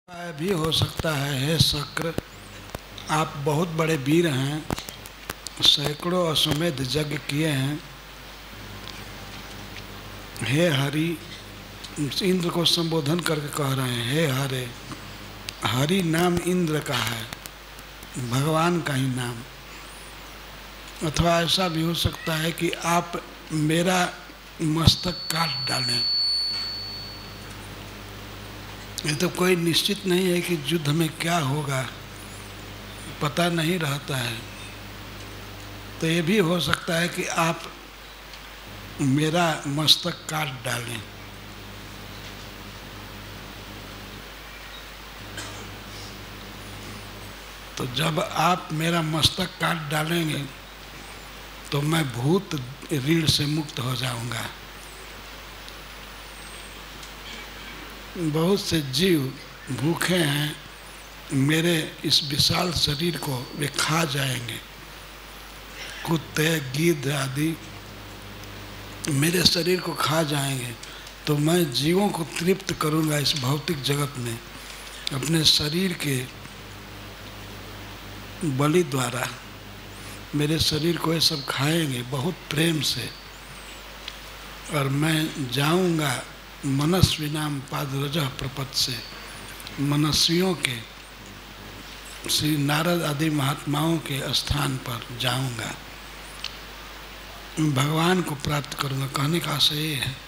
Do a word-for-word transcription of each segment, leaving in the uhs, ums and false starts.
भी हो सकता है। हे शक्र, आप बहुत बड़े वीर हैं, सैकड़ों अश्वमेध यज्ञ किए हैं। हे हरि, इंद्र को संबोधन करके कह रहे हैं, हे हरे। हरि नाम इंद्र का है, भगवान का ही नाम। अथवा ऐसा भी हो सकता है कि आप मेरा मस्तक काट डालें। ये तो कोई निश्चित नहीं है कि युद्ध में क्या होगा, पता नहीं रहता है। तो ये भी हो सकता है कि आप मेरा मस्तक काट डालें। तो जब आप मेरा मस्तक काट डालेंगे तो मैं भूत ऋण से मुक्त हो जाऊंगा। बहुत से जीव भूखे हैं, मेरे इस विशाल शरीर को वे खा जाएंगे। कुत्ते, गिद्ध आदि मेरे शरीर को खा जाएंगे, तो मैं जीवों को तृप्त करूंगा इस भौतिक जगत में अपने शरीर के बलि द्वारा। मेरे शरीर को ये सब खाएंगे बहुत प्रेम से, और मैं जाऊंगा मनस्वी नाम पादरजः प्रपत से, मनस्वियों के, श्री नारद आदि महात्माओं के स्थान पर जाऊंगा, भगवान को प्राप्त करूंगा। कहने का आशय ये है।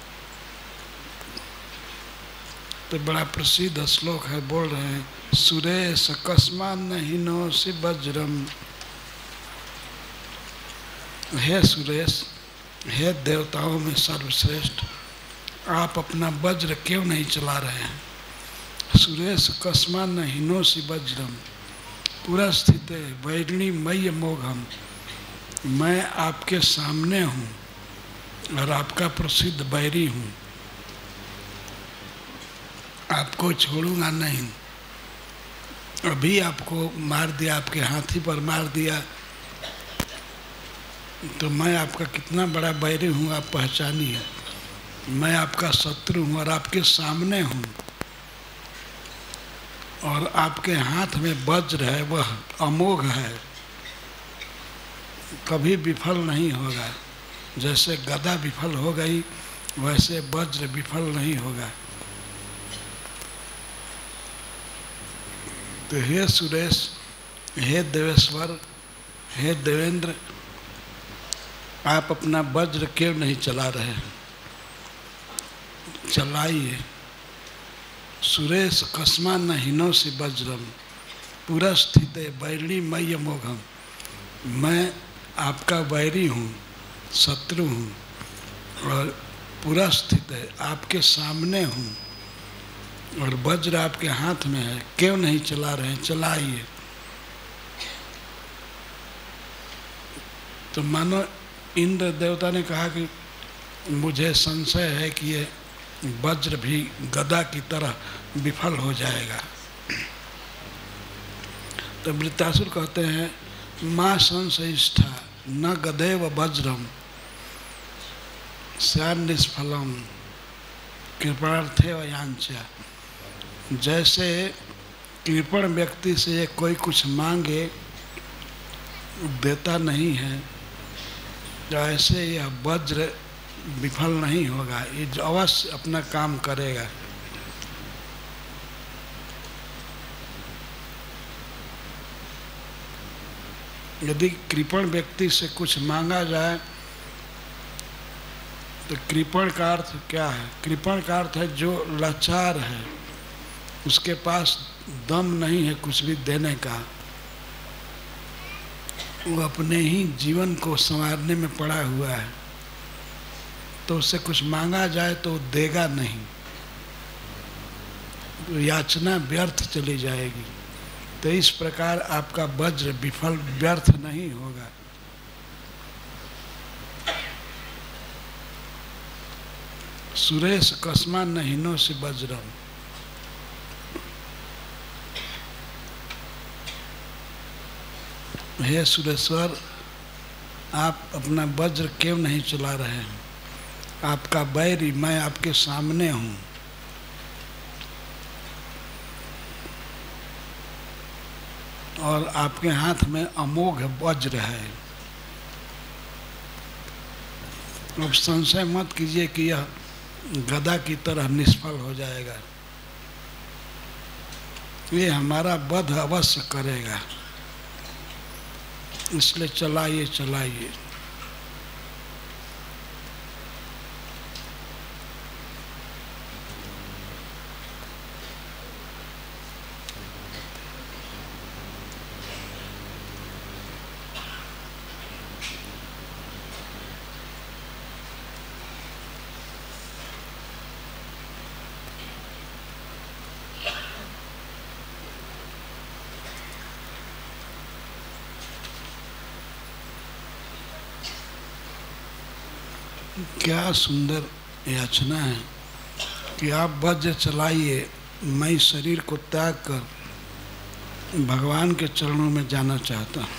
तो बड़ा प्रसिद्ध श्लोक है, बोल रहे हैं, सुरेश कस्मान हीनोसि वज्रम। हे सुरेश, हे देवताओं में सर्वश्रेष्ठ, आप अपना वज्र क्यों नहीं चला रहे हैं? सुरेश कस्मान हीनोसि वज्रम पूरा स्थित है वैरिणी मय्य मोघम। मैं आपके सामने हूँ और आपका प्रसिद्ध बैरी हूँ, आपको छोड़ूंगा नहीं। अभी आपको मार दिया, आपके हाथी पर मार दिया, तो मैं आपका कितना बड़ा बैरी हूँ आप पहचानिए। मैं आपका शत्रु हूँ और आपके सामने हूँ, और आपके हाथ में वज्र है, वह अमोघ है, कभी विफल नहीं होगा। जैसे गदा विफल हो गई, वैसे वज्र विफल नहीं होगा। तो हे सुरेश, हे देवेश्वर, हे देवेंद्र, आप अपना वज्र क्यों नहीं चला रहे हैं? चलाइए। सुरेश कस्मान हीनोसि वज्रम पूरा स्थित है वैरिणी मय्य मोघम। मैं आपका वैरी हूँ, शत्रु हूँ, और पूरा स्थित है आपके सामने हूँ, और वज्र आपके हाथ में है, क्यों नहीं चला रहे हैं? चलाइए। तो मानो इंद्र देवता ने कहा कि मुझे संशय है कि ये वज्र भी गदा की तरह विफल हो जाएगा। तो वृत्तासुर कहते हैं, माँ संशयिष्ठा न गदेव वज्रम स्यान् निष्फलम कृपणार्थे वयांचा। जैसे कृपण व्यक्ति से कोई कुछ मांगे देता नहीं है, ऐसे यह वज्र विफल नहीं होगा, ये अवश्य अपना काम करेगा। यदि कृपण व्यक्ति से कुछ मांगा जाए तो कृपण का अर्थ क्या है? कृपण का अर्थ है जो लाचार है, उसके पास दम नहीं है कुछ भी देने का, वो अपने ही जीवन को संवारने में पड़ा हुआ है, तो उससे कुछ मांगा जाए तो देगा नहीं, तो याचना व्यर्थ चली जाएगी। तो इस प्रकार आपका वज्र विफल व्यर्थ नहीं होगा। सुरेश कस्मान हीनोसि वज्रम। हे सुरेश्वर, आप अपना वज्र क्यों नहीं चला रहे हैं? आपका बैरी मैं आपके सामने हूँ। और आपके हाथ में अमोघ वज्र है। अब संशय मत कीजिए कि यह गदा की तरह निष्फल हो जाएगा, ये हमारा वध अवश्य करेगा, इसलिए चलाइए चलाइए। क्या सुंदर याचना है कि आप वज्र चलाइए, मैं शरीर को त्याग कर भगवान के चरणों में जाना चाहता हूँ।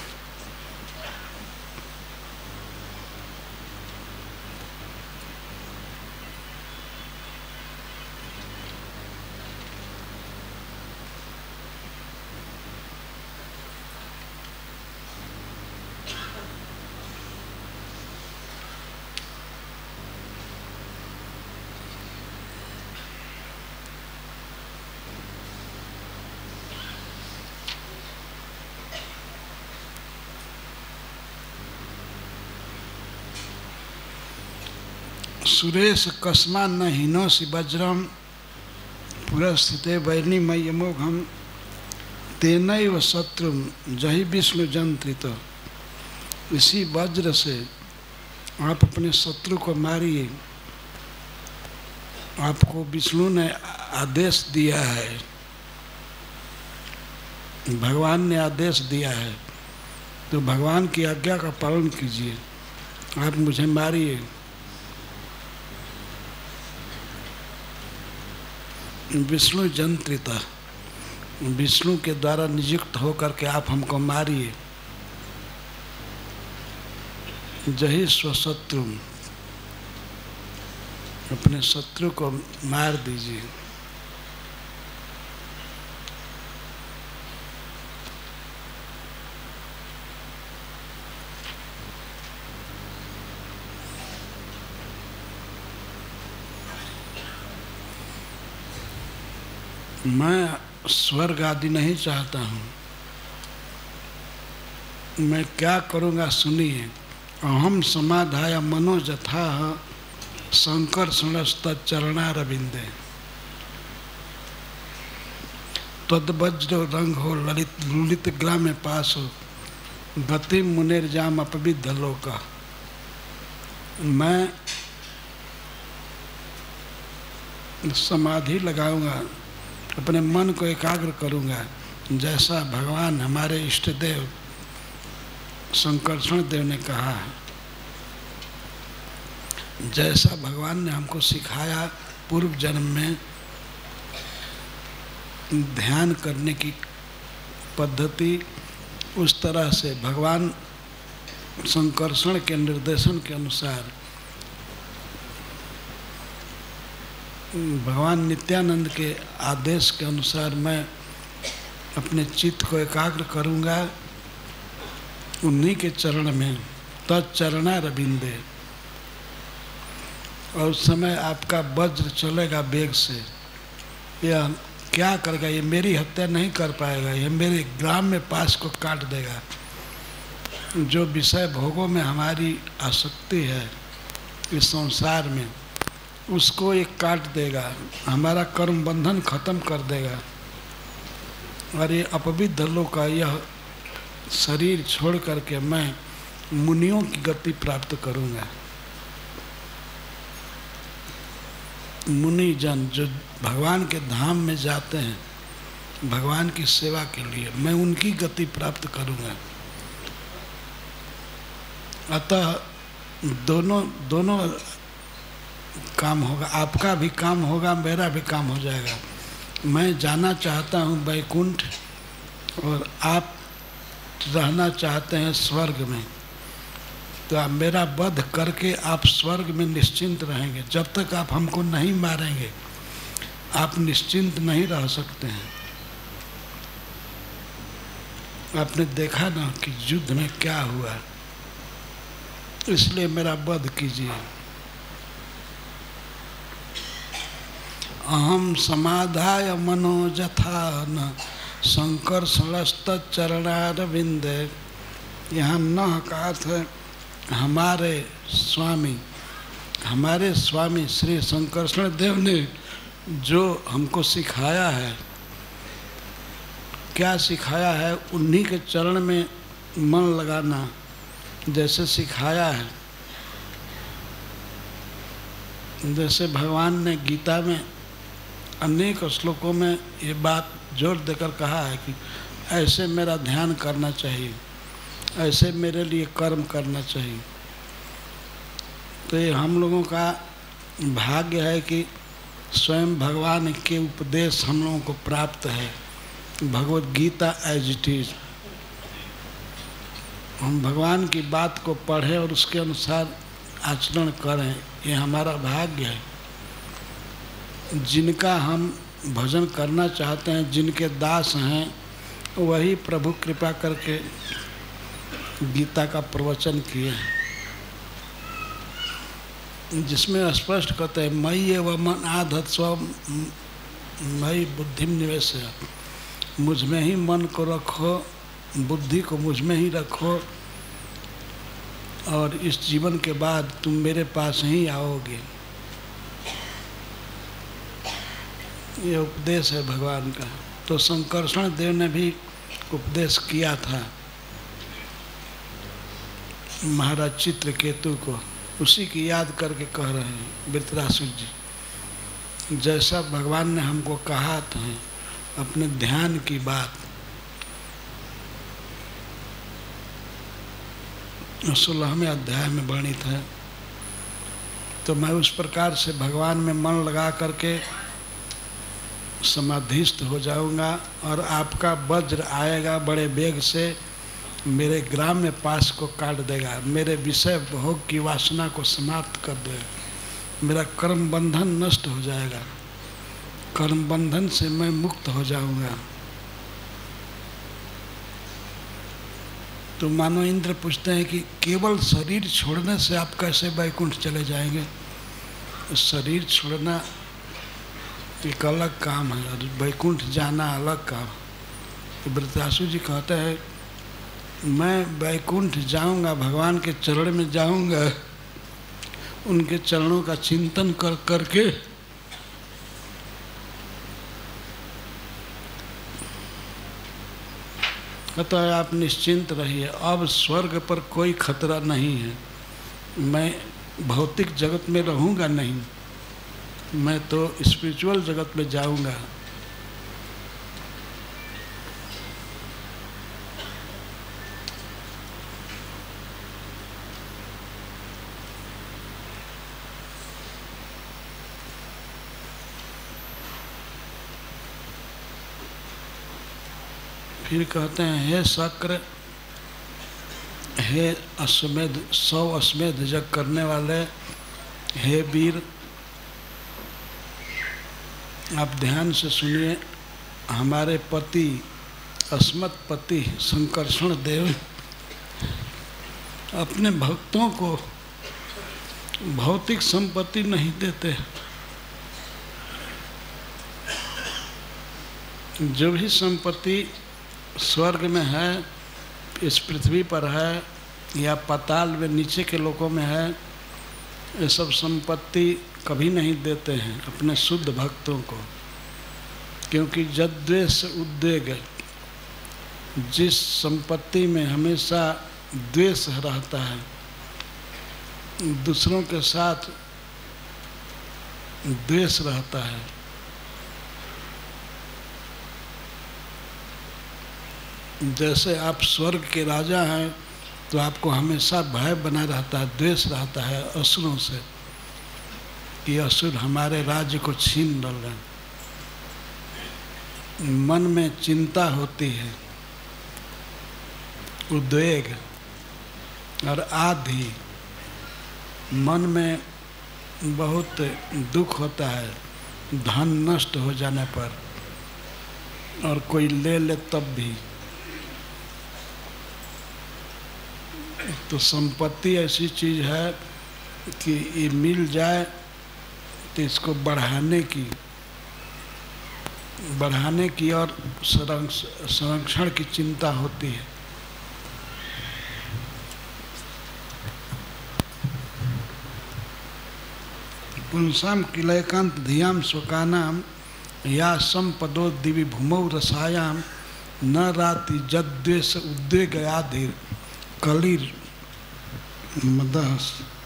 सुरेश कस्मा न हीनोसि वज्रम पुरस्थिते वैरिणी मय्यमोघम तेनैव शत्रु जहि विष्णु जंत्रित। इसी वज्र से आप अपने शत्रु को मारिए। आपको विष्णु ने आदेश दिया है, भगवान ने आदेश दिया है, तो भगवान की आज्ञा का पालन कीजिए। आप मुझे मारिए। विष्णु जंत्रिता, विष्णु के द्वारा नियुक्त होकर के आप हमको मारिए। जहि स्वशत्रु, अपने शत्रु को मार दीजिए। मैं स्वर्ग आदि नहीं चाहता हूँ। मैं क्या करूँगा सुनिए। अहम समाधाय मनोजथा संकर्षणस्तचरणारविंदे तद्वज्र रंग हो ललित लुलित ग्राम्य पास हो गति मुनिर्जाम अपविद्ध लोका। मैं समाधि लगाऊंगा, अपने मन को एकाग्र करूंगा, जैसा भगवान हमारे इष्ट देव संकर्षण देव ने कहा है, जैसा भगवान ने हमको सिखाया पूर्व जन्म में ध्यान करने की पद्धति, उस तरह से भगवान संकर्षण के निर्देशन के अनुसार भगवान नित्यानंद के आदेश के अनुसार मैं अपने चित्त को एकाग्र करूँगा उन्हीं के चरण में, तच्चरणारविंदे। और उस समय आपका वज्र चलेगा वेग से। यह क्या करेगा? ये मेरी हत्या नहीं कर पाएगा, यह मेरे ग्राम में पास को काट देगा। जो विषय भोगों में हमारी आसक्ति है इस संसार में, उसको एक काट देगा, हमारा कर्म बंधन खत्म कर देगा। और ये अपविद्ध लोक का यह शरीर छोड़ करके मैं मुनियों की गति प्राप्त करूँगा। मुनि जन जो भगवान के धाम में जाते हैं भगवान की सेवा के लिए, मैं उनकी गति प्राप्त करूँगा। अतः दोनों दोनों काम होगा, आपका भी काम होगा, मेरा भी काम हो जाएगा। मैं जाना चाहता हूँ वैकुंठ और आप रहना चाहते हैं स्वर्ग में, तो आप मेरा वध करके आप स्वर्ग में निश्चिंत रहेंगे। जब तक आप हमको नहीं मारेंगे आप निश्चिंत नहीं रह सकते हैं। आपने देखा ना कि युद्ध में क्या हुआ, इसलिए मेरा वध कीजिए। अहम समाधाय मनोजथा न संकर्षणस्त चरणारविंद। यहाँ न का अर्थ है हमारे स्वामी, हमारे स्वामी श्री संकर्षण देव ने जो हमको सिखाया है, क्या सिखाया है, उन्हीं के चरण में मन लगाना जैसे सिखाया है। जैसे भगवान ने गीता में अनेक श्लोकों में ये बात जोर देकर कहा है कि ऐसे मेरा ध्यान करना चाहिए, ऐसे मेरे लिए कर्म करना चाहिए। तो ये हम लोगों का भाग्य है कि स्वयं भगवान के उपदेश हम लोगों को प्राप्त है। Bhagavad Gita as it is, हम भगवान की बात को पढ़ें और उसके अनुसार आचरण करें, ये हमारा भाग्य है। जिनका हम भजन करना चाहते हैं, जिनके दास हैं, वही प्रभु कृपा करके गीता का प्रवचन किए हैं, जिसमें स्पष्ट कहते हैं मयि एव मन आधत्स्व मयि बुद्धि निवेश। मुझ में ही मन को रखो, बुद्धि को मुझ में ही रखो, और इस जीवन के बाद तुम मेरे पास ही आओगे। ये उपदेश है भगवान का। तो संकर्षण देव ने भी उपदेश किया था महाराज चित्रकेतु को, उसी की याद करके कह रहे हैं वृत्रासुर जी। जैसा भगवान ने हमको कहा था अपने ध्यान की बात, सोलहवें अध्याय में वर्णित है। तो मैं उस प्रकार से भगवान में मन लगा करके समाधिस्थ हो जाऊंगा, और आपका वज्र आएगा बड़े वेग से, मेरे ग्राम्य पास को काट देगा, मेरे विषय भोग की वासना को समाप्त कर देगा, मेरा कर्म बंधन नष्ट हो जाएगा, कर्म बंधन से मैं मुक्त हो जाऊंगा। तो मानो इंद्र पूछते हैं कि केवल शरीर छोड़ने से आप कैसे वैकुंठ चले जाएंगे? शरीर छोड़ना एक अलग काम है और वैकुंठ जाना अलग काम। तो वृत्रासुर जी कहते हैं मैं वैकुंठ जाऊंगा, भगवान के चरण में जाऊंगा, उनके चरणों का चिंतन कर करके कहता है आप निश्चिंत रहिए, अब स्वर्ग पर कोई खतरा नहीं है, मैं भौतिक जगत में रहूँगा नहीं, मैं तो स्पिरिचुअल जगत में जाऊँगा। फिर कहते हैं हे शक्र, हे अश्वमेध, सौ अश्वमेध यज्ञ करने वाले, हे वीर, आप ध्यान से सुनिए। हमारे पति अस्मत् पति संकर्षण देव अपने भक्तों को भौतिक संपत्ति नहीं देते। जो भी संपत्ति स्वर्ग में है, इस पृथ्वी पर है, या पाताल में नीचे के लोकों में है, ये सब संपत्ति कभी नहीं देते हैं अपने शुद्ध भक्तों को, क्योंकि जद्वेष उद्वेग, जिस संपत्ति में हमेशा द्वेष रहता है, दूसरों के साथ द्वेष रहता है, जैसे आप स्वर्ग के राजा हैं तो आपको हमेशा भय बना रहता है, द्वेष रहता है असुरों से कि असुर हमारे राज्य को छीन डाल रहे हैं। मन में चिंता होती है, उद्वेग और आदि, मन में बहुत दुख होता है धन नष्ट हो जाने पर, और कोई ले ले तब भी। तो संपत्ति ऐसी चीज़ है कि ये मिल जाए तो इसको बढ़ाने की बढ़ाने की और संरक्षण की चिंता होती है। पुंसाम किलयकांत धियाम स्वकानाम या संपदो दिवि भूमौ रसायाम न राति जद्वेष उद्वेगयाधिर कलिर मदः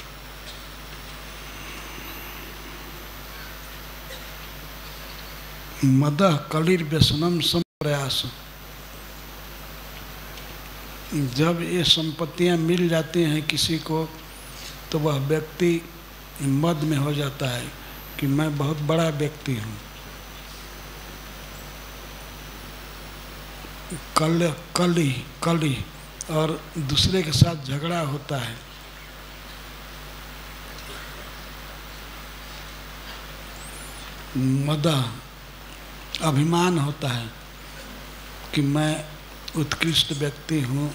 मदः कलिर व्यसनम संप्रयास। जब ये संपत्तियां मिल जाती हैं किसी को तो वह व्यक्ति मद में हो जाता है कि मैं बहुत बड़ा व्यक्ति हूँ। कल कली कली और दूसरे के साथ झगड़ा होता है। मदा अभिमान होता है कि मैं उत्कृष्ट व्यक्ति हूँ,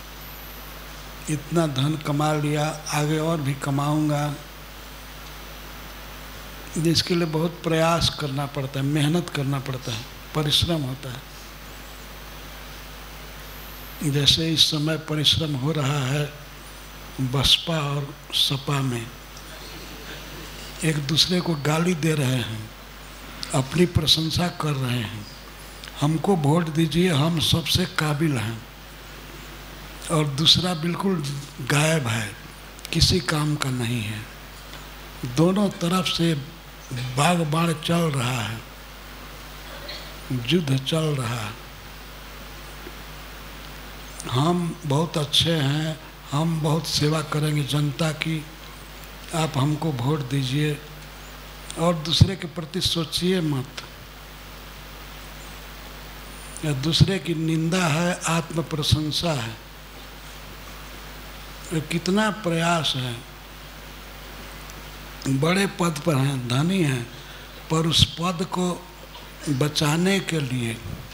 इतना धन कमा लिया, आगे और भी कमाऊँगा, जिसके लिए बहुत प्रयास करना पड़ता है, मेहनत करना पड़ता है, परिश्रम होता है। जैसे इस समय परिश्रम हो रहा है बसपा और सपा में, एक दूसरे को गाली दे रहे हैं, अपनी प्रशंसा कर रहे हैं, हमको वोट दीजिए, हम सबसे काबिल हैं, और दूसरा बिल्कुल गायब है, किसी काम का नहीं है। दोनों तरफ से बाग बाण चल रहा है, युद्ध चल रहा है। हम बहुत अच्छे हैं, हम बहुत सेवा करेंगे जनता की, आप हमको वोट दीजिए, और दूसरे के प्रति सोचिए मत। या दूसरे की निंदा है, आत्म प्रशंसा है। ये कितना प्रयास है, बड़े पद पर हैं, धनी हैं, पर उस पद को बचाने के लिए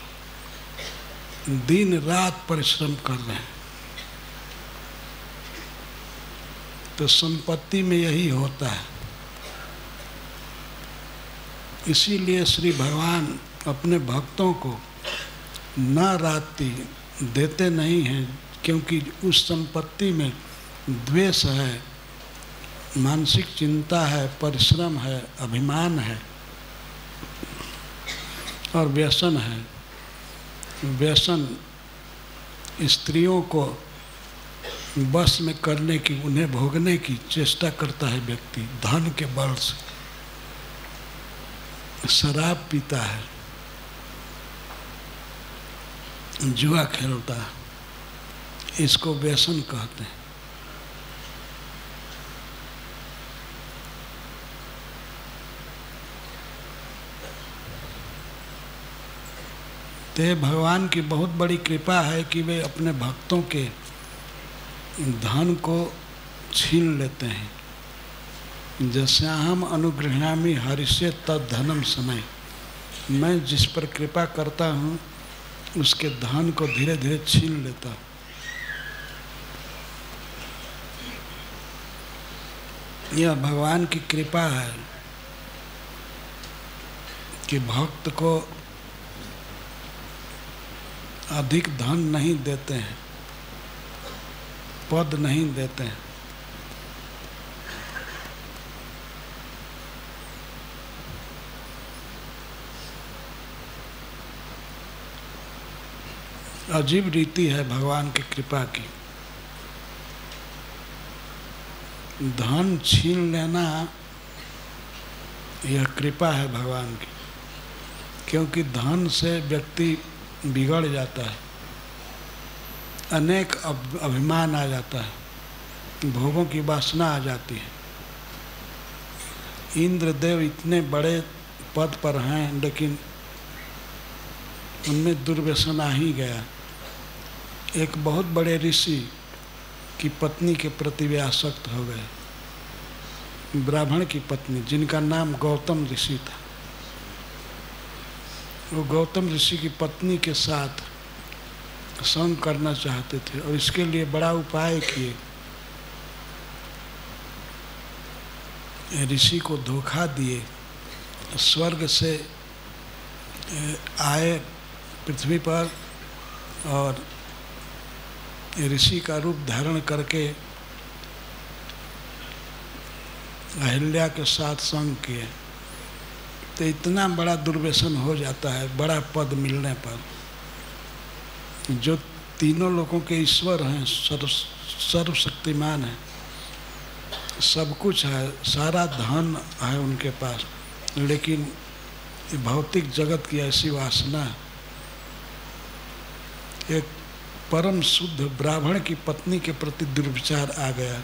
दिन रात परिश्रम कर रहे हैं। तो संपत्ति में यही होता है। इसीलिए श्री भगवान अपने भक्तों को न राति देते नहीं हैं, क्योंकि उस संपत्ति में द्वेष है, मानसिक चिंता है, परिश्रम है, अभिमान है और व्यसन है। व्यसन स्त्रियों को बस में करने की, उन्हें भोगने की चेष्टा करता है व्यक्ति, धन के बल से शराब पीता है, जुआ खेलता है, इसको व्यसन कहते हैं। ते भगवान की बहुत बड़ी कृपा है कि वे अपने भक्तों के धन को छीन लेते हैं। जैसे हम अनुगृह्णामि हरिष्ये तद धनम समय, मैं जिस पर कृपा करता हूँ उसके धन को धीरे धीरे छीन लेता हूँ। यह भगवान की कृपा है कि भक्त को अधिक धन नहीं देते हैं, पद नहीं देते हैं। अजीब रीति है भगवान की कृपा की। धन छीन लेना यह कृपा है भगवान की, क्योंकि धन से व्यक्ति बिगड़ जाता है, अनेक अभिमान आ जाता है, भोगों की वासना आ जाती है। इंद्रदेव इतने बड़े पद पर हैं, लेकिन उनमें दुर्व्यसन आ ही गया। एक बहुत बड़े ऋषि की पत्नी के प्रति वे आसक्त हो गए, ब्राह्मण की पत्नी, जिनका नाम गौतम ऋषि था। वो गौतम ऋषि की पत्नी के साथ संग करना चाहते थे और इसके लिए बड़ा उपाय किए। ऋषि को धोखा दिए, स्वर्ग से आए पृथ्वी पर और ऋषि का रूप धारण करके अहिल्या के साथ संग किए। तो इतना बड़ा दुर्व्यसन हो जाता है बड़ा पद मिलने पर। जो तीनों लोगों के ईश्वर हैं, सर्व सर्वशक्तिमान है, सब कुछ है, सारा धन है उनके पास, लेकिन भौतिक जगत की ऐसी वासना। एक परम शुद्ध ब्राह्मण की पत्नी के प्रति दुर्विचार आ गया।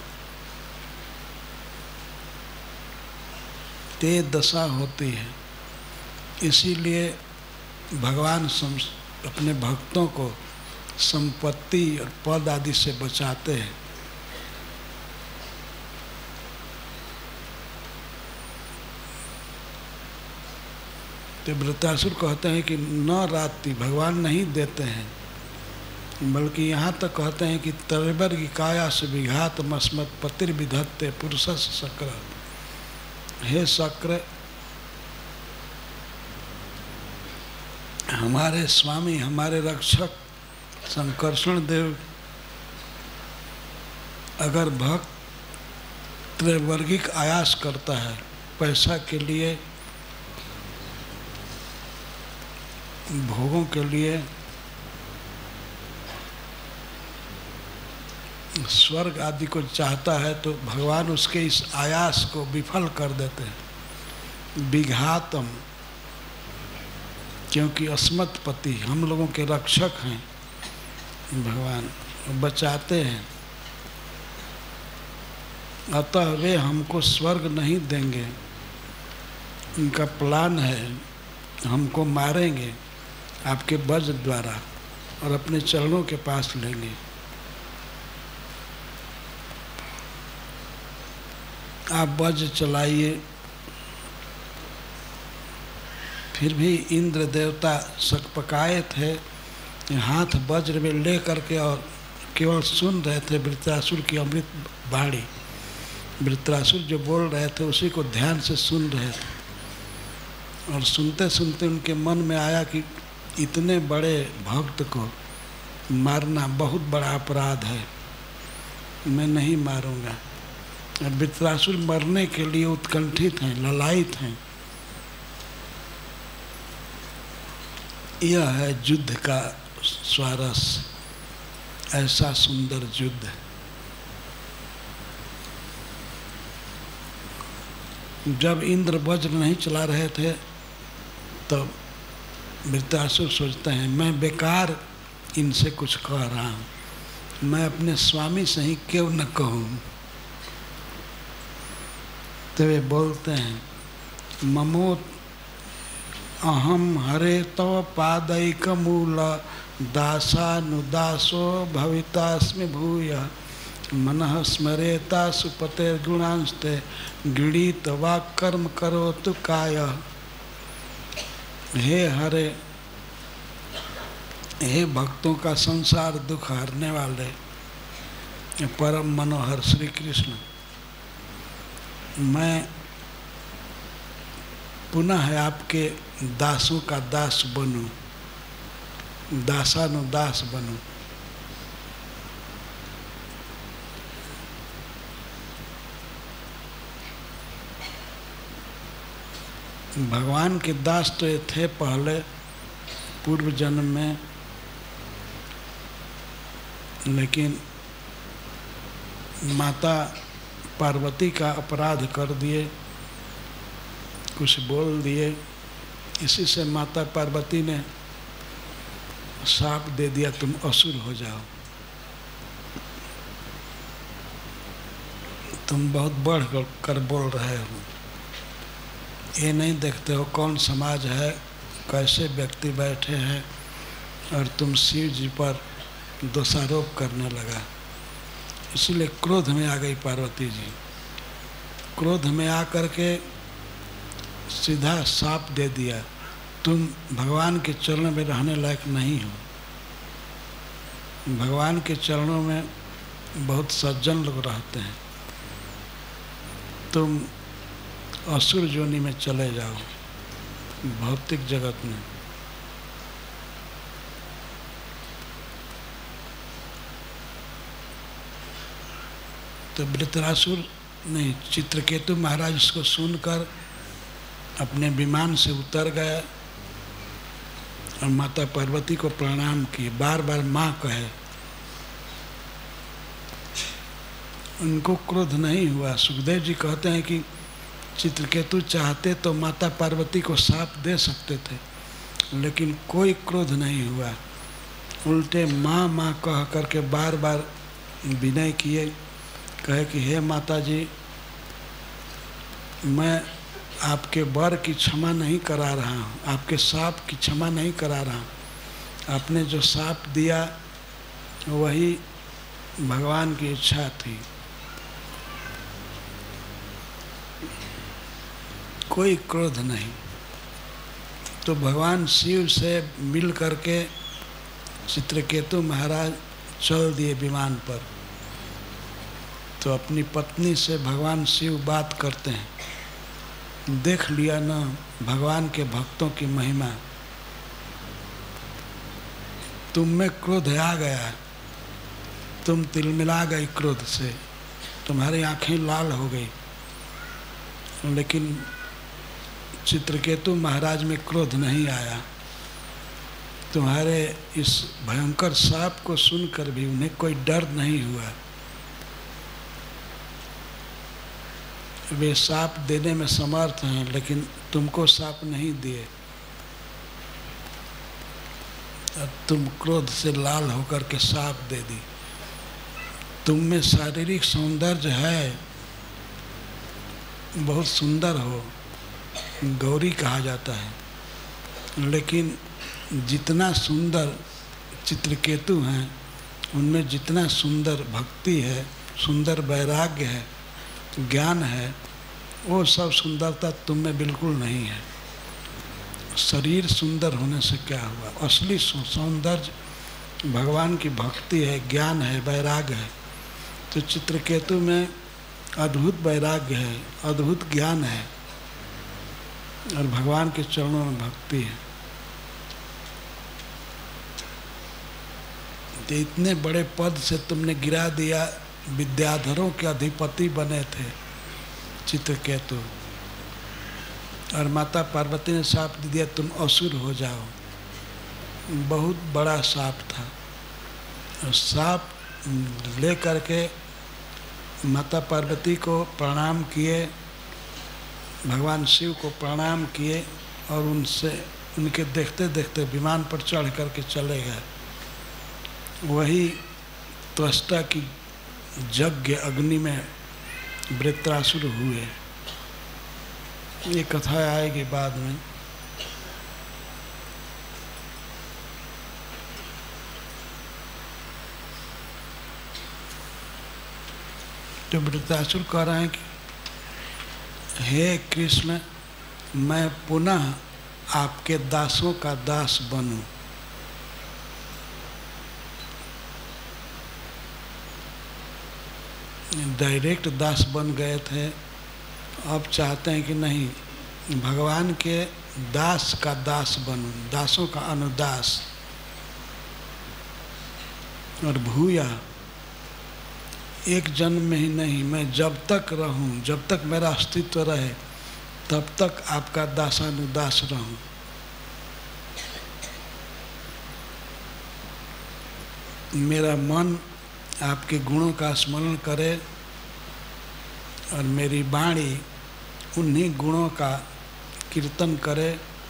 ते दशा होती है। इसीलिए भगवान अपने भक्तों को संपत्ति और पद आदि से बचाते हैं। तो वृत्रासुर कहते हैं कि न रात्रि भगवान नहीं देते हैं, बल्कि यहाँ तक कहते हैं कि तरबर की काया से विघात मस्मत पतिर विधत्ते पुरुष शक्र। हे शक्र, हमारे स्वामी, हमारे रक्षक संकर्षण देव, अगर भक्त त्रैवर्गिक आयास करता है पैसा के लिए, भोगों के लिए, स्वर्ग आदि को चाहता है, तो भगवान उसके इस आयास को विफल कर देते हैं। विघातम, क्योंकि अस्मत् पति, हम लोगों के रक्षक हैं भगवान, बचाते हैं। अतः वे हमको स्वर्ग नहीं देंगे। उनका प्लान है हमको मारेंगे आपके वज्र द्वारा और अपने चरणों के पास लेंगे। आप वज्र चलाइए। फिर भी इंद्र देवता सकपकाए थे, हाथ वज्र में ले करके और केवल सुन रहे थे वृत्रासुर की अमृत वाणी। वृत्रासुर जो बोल रहे थे उसी को ध्यान से सुन रहे थे, और सुनते सुनते उनके मन में आया कि इतने बड़े भक्त को मारना बहुत बड़ा अपराध है, मैं नहीं मारूंगा। वृत्रासुर मरने के लिए उत्कंठित हैं, ललायित हैं। यह है युद्ध का स्वारस, ऐसा सुंदर युद्ध। जब इंद्र वज्र नहीं चला रहे थे तब वृत्रासुर सोचते हैं मैं बेकार इनसे कुछ कह रहा हूँ, मैं अपने स्वामी से ही क्यों न कहूँ। तो वे बोलते हैं ममो अहम हरे तव पादैक मूल दासानुदासो भवितास्मि भूय मनः स्मरेता सुपते गुणांस्ते गृणीत वाक् कर्म करोतु काय। हे हरे, हे भक्तों का संसार दुख हरने वाले परम मनोहर श्री कृष्ण, मैं पुनः आपके दासों का दास बनूं, दासानुदास बनूं। भगवान के दास तो ये थे पहले पूर्व जन्म में, लेकिन माता पार्वती का अपराध कर दिए, कुछ बोल दिए, इसी से माता पार्वती ने शाप दे दिया तुम असुर हो जाओ। तुम बहुत बढ़ कर बोल रहे हो, ये नहीं देखते हो कौन समाज है, कैसे व्यक्ति बैठे हैं, और तुम शिव जी पर दोषारोप करने लगा। इसलिए क्रोध में आ गई पार्वती जी। क्रोध में आकर के सीधा शाप दे दिया, तुम भगवान के चरण में रहने लायक नहीं हो। भगवान के चरणों में बहुत सज्जन लोग रहते हैं। तुम असुर योनि में चले जाओ, भौतिक जगत में। तो वृत्रासुर नहीं, चित्रकेतु महाराज इसको सुनकर अपने विमान से उतर गया और माता पार्वती को प्रणाम किए, बार बार माँ कहे। उनको क्रोध नहीं हुआ। सुखदेव जी कहते हैं कि चित्रकेतु चाहते तो माता पार्वती को शाप दे सकते थे, लेकिन कोई क्रोध नहीं हुआ। उल्टे माँ माँ कह करके बार बार विनय किए, कहे कि हे माता जी, मैं आपके वर की क्षमा नहीं करा रहा हूँ, आपके शाप की क्षमा नहीं करा रहा हूँ। आपने जो शाप दिया वही भगवान की इच्छा थी। कोई क्रोध नहीं। तो भगवान शिव से मिल करके चित्रकेतु महाराज चल दिए विमान पर। तो अपनी पत्नी से भगवान शिव बात करते हैं, देख लिया ना भगवान के भक्तों की महिमा। तुम में क्रोध आ गया, तुम तिलमिला गई क्रोध से, तुम्हारी आंखें लाल हो गई, लेकिन चित्रकेतु महाराज में क्रोध नहीं आया। तुम्हारे इस भयंकर शाप को सुनकर भी उन्हें कोई डर नहीं हुआ। वे शाप देने में समर्थ हैं, लेकिन तुमको शाप नहीं दिए। तुम क्रोध से लाल होकर के शाप दे दी। तुम में शारीरिक सौंदर्य है, बहुत सुंदर हो, गौरी कहा जाता है, लेकिन जितना सुंदर चित्रकेतु हैं, उनमें जितना सुंदर भक्ति है, सुंदर वैराग्य है, ज्ञान है, वो सब सुंदरता तुम में बिल्कुल नहीं है। शरीर सुंदर होने से क्या हुआ? असली सौंदर्य भगवान की भक्ति है, ज्ञान है, वैराग्य है। तो चित्रकेतु में अद्भुत वैराग्य है, अद्भुत ज्ञान है और भगवान के चरणों में भक्ति है। तो इतने बड़े पद से तुमने गिरा दिया। विद्याधरों के अधिपति बने थे चित्रकेतु, और माता पार्वती ने शाप दे दिया तुम असुर हो जाओ। बहुत बड़ा शाप था। और शाप ले करके माता पार्वती को प्रणाम किए, भगवान शिव को प्रणाम किए, और उनसे उनके देखते देखते विमान पर चढ़ करके चले गए। वही त्वष्टा की यज्ञ अग्नि में वृत्रासुर हुए। ये कथा आएगी बाद में। तो वृत्रासुर कह रहे हैं कि हे कृष्ण, मैं पुनः आपके दासों का दास बनूं। डायरेक्ट दास बन गए थे, अब चाहते हैं कि नहीं, भगवान के दास का दास बनूं, दासों का अनुदास। और भूया, एक जन्म में ही नहीं, मैं जब तक रहूं, जब तक मेरा अस्तित्व रहे, तब तक आपका दासानुदास रहूं। मेरा मन आपके गुणों का स्मरण करे और मेरी वाणी उन्हीं गुणों का कीर्तन करे,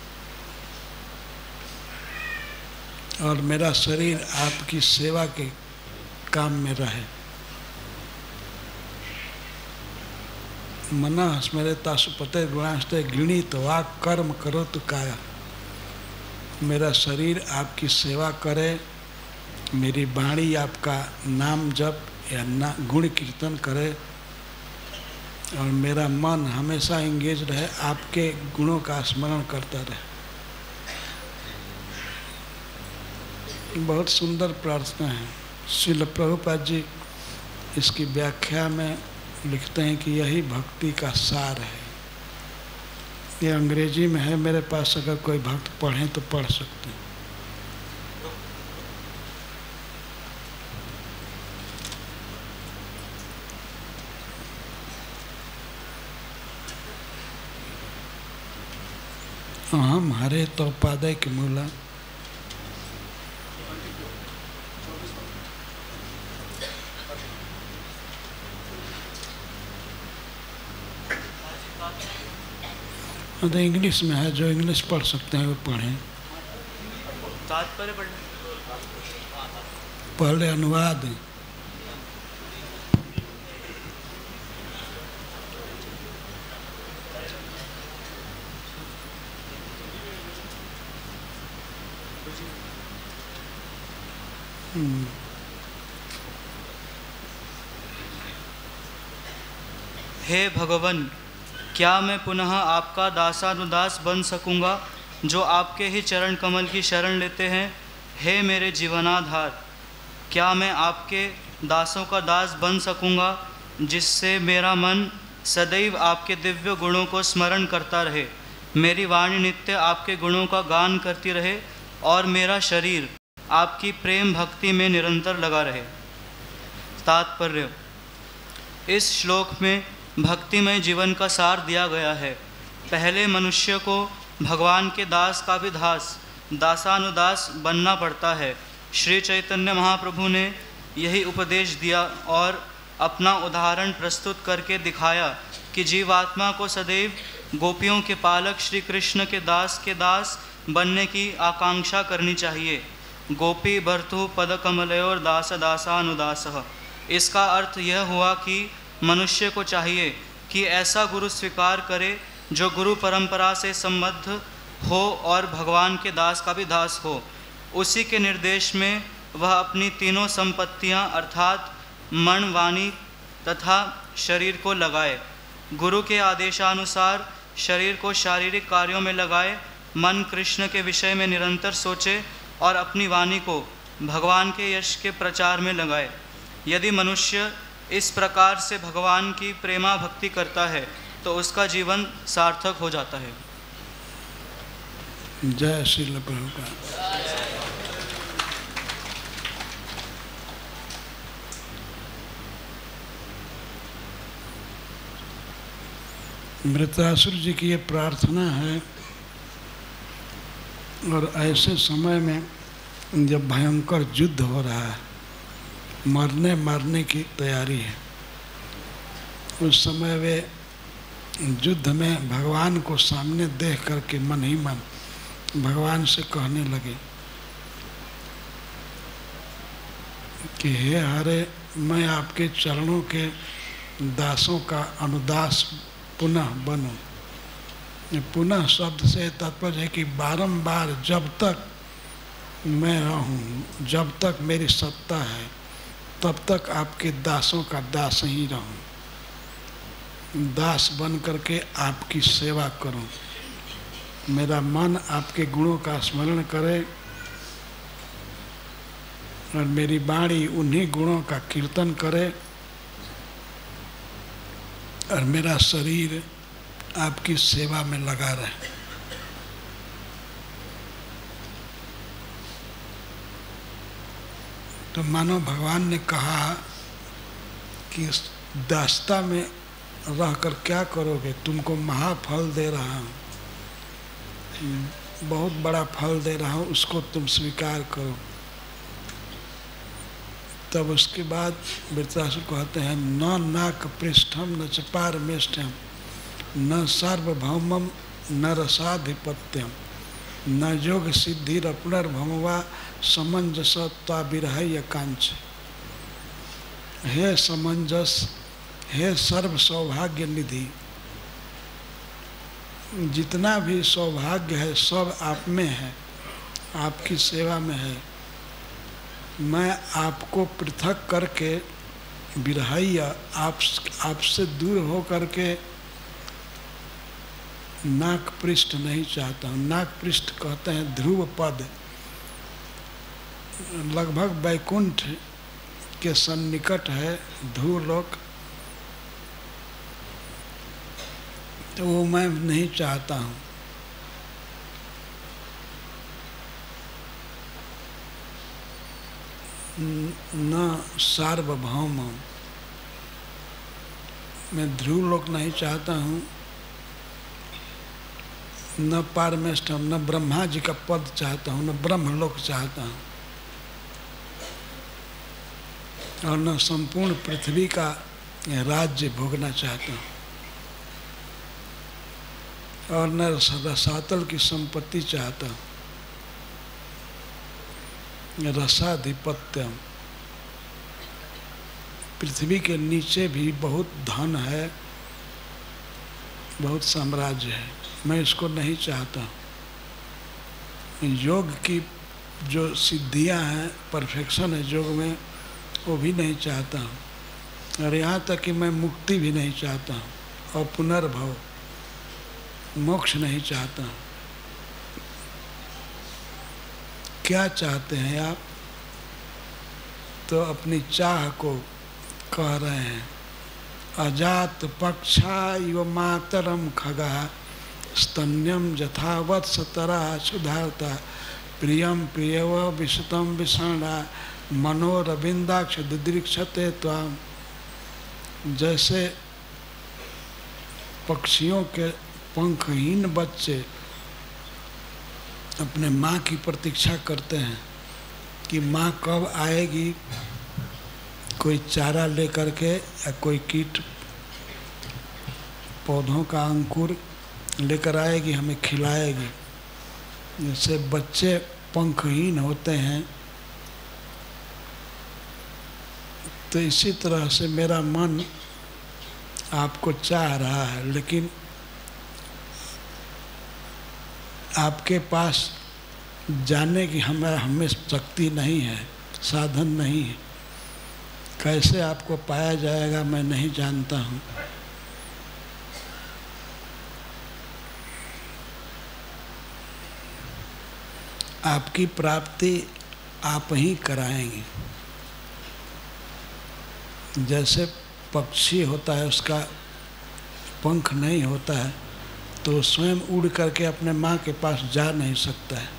और मेरा शरीर आपकी सेवा के काम में रहे। मनः स्मरेता सुपते गुणास्ते गृणीत वाक् कर्म करो तो काया। मेरा शरीर आपकी सेवा करे, मेरी वाणी आपका नाम जप या ना गुण कीर्तन करे, और मेरा मन हमेशा इंगेज रहे, आपके गुणों का स्मरण करता रहे। बहुत सुंदर प्रार्थना है। श्रील प्रभुपाद जी इसकी व्याख्या में लिखते हैं कि यही भक्ति का सार है। ये अंग्रेजी में है, मेरे पास, अगर कोई भक्त पढ़ें तो पढ़ सकते हैं। अहम हरे तो पादय के मूला तो इंग्लिश में है, जो इंग्लिश पढ़ सकते हैं वो पढ़ें। तात्पर्य पहले अनुवाद। हे भगवान, क्या मैं पुनः आपका दासानुदास बन सकूंगा जो आपके ही चरण कमल की शरण लेते हैं? हे मेरे जीवनाधार, क्या मैं आपके दासों का दास बन सकूंगा जिससे मेरा मन सदैव आपके दिव्य गुणों को स्मरण करता रहे, मेरी वाणी नित्य आपके गुणों का गान करती रहे और मेरा शरीर आपकी प्रेम भक्ति में निरंतर लगा रहे। तात्पर्य: इस श्लोक में भक्तिमय जीवन का सार दिया गया है। पहले मनुष्य को भगवान के दास का भी दास दासानुदास बनना पड़ता है। श्री चैतन्य महाप्रभु ने यही उपदेश दिया और अपना उदाहरण प्रस्तुत करके दिखाया कि जीवात्मा को सदैव गोपियों के पालक श्री कृष्ण के दास के दास बनने की आकांक्षा करनी चाहिए। गोपी भर्तु पद कमलयोर दास दासानुदासः। इसका अर्थ यह हुआ कि मनुष्य को चाहिए कि ऐसा गुरु स्वीकार करे जो गुरु परंपरा से संबद्ध हो और भगवान के दास का भी दास हो। उसी के निर्देश में वह अपनी तीनों संपत्तियां अर्थात मन, वाणी तथा शरीर को लगाए। गुरु के आदेशानुसार शरीर को शारीरिक कार्यों में लगाए, मन कृष्ण के विषय में निरंतर सोचे और अपनी वाणी को भगवान के यश के प्रचार में लगाए। यदि मनुष्य इस प्रकार से भगवान की प्रेमा भक्ति करता है तो उसका जीवन सार्थक हो जाता है। जय श्रील प्रभुपाद। वृत्रासुर जी की ये प्रार्थना है और ऐसे समय में जब भयंकर युद्ध हो रहा है, मरने मारने की तैयारी है, उस समय वे युद्ध में भगवान को सामने देख करके मन ही मन भगवान से कहने लगे कि हे हरे, मैं आपके चरणों के दासों का अनुदास पुनः बनूं। पुनः शब्द से तात्पर्य है कि बारंबार जब तक मैं रहूं, जब तक मेरी सत्ता है, तब तक आपके दासों का दास ही रहूं, दास बन करके आपकी सेवा करूं। मेरा मन आपके गुणों का स्मरण करे और मेरी वाणी उन्हीं गुणों का कीर्तन करे और मेरा शरीर आपकी सेवा में लगा रहे। तो मानो भगवान ने कहा कि इस दास्ता में रहकर क्या करोगे, तुमको महाफल दे रहा हूँ, बहुत बड़ा फल दे रहा हूँ, उसको तुम स्वीकार करो। तब उसके बाद वृत्रासुर कहते हैं न नाक पृष्ठम न च पारमेष्ठ्यम न सार्वभौमम न रसाधिपत्यम न योग सिद्धिर पुनर्भमवा समंजसत्वा विरहय कांच। हे समंजस, हे सर्व सौभाग्य निधि, जितना भी सौभाग्य है सब आप में है, आपकी सेवा में है। मैं आपको पृथक करके विरहय, आप आपसे दूर हो करके नाक पृष्ठ नहीं चाहता हूँ। नाक पृष्ठ कहते हैं ध्रुव पद, लगभग वैकुंठ के सन्निकट है ध्रुवलोक, तो वो मैं नहीं चाहता हूँ। न सार्वभौम, मैं ध्रुवलोक नहीं चाहता हूँ, न पारमेष्ठम, न ब्रह्मा जी का पद चाहता हूँ, न ब्रह्मलोक चाहता हूँ, और न संपूर्ण पृथ्वी का राज्य भोगना चाहता हूँ, और न रसातल की संपत्ति चाहता हूँ। रसाधिपत्यम, पृथ्वी के नीचे भी बहुत धन है, बहुत साम्राज्य है, मैं इसको नहीं चाहता। योग की जो सिद्धियां हैं, परफेक्शन है योग में, वो भी नहीं चाहता हूँ। और यहाँ तक कि मैं मुक्ति भी नहीं चाहता हूँ, और पुनर्भव मोक्ष नहीं चाहता हूँ। क्या चाहते हैं आप? तो अपनी चाह को कह रहे हैं। अजात पक्षा इव मातरम खगा स्तन्यम यथावत सतरा सुधारता प्रियम प्रियव विशतम विषणा मनोरविंदाक्ष दिदृक्षते त्वाम। जैसे पक्षियों के पंखहीन बच्चे अपने माँ की प्रतीक्षा करते हैं कि माँ कब आएगी, कोई चारा लेकर के या कोई कीट पौधों का अंकुर लेकर आएगी, हमें खिलाएगी। जैसे बच्चे पंखहीन होते हैं, तो इसी तरह से मेरा मन आपको चाह रहा है, लेकिन आपके पास जाने की हमें हमें शक्ति नहीं है, साधन नहीं है। कैसे आपको पाया जाएगा मैं नहीं जानता हूँ। आपकी प्राप्ति आप ही कराएंगे। जैसे पक्षी होता है, उसका पंख नहीं होता है, तो स्वयं उड़ करके अपने माँ के पास जा नहीं सकता है,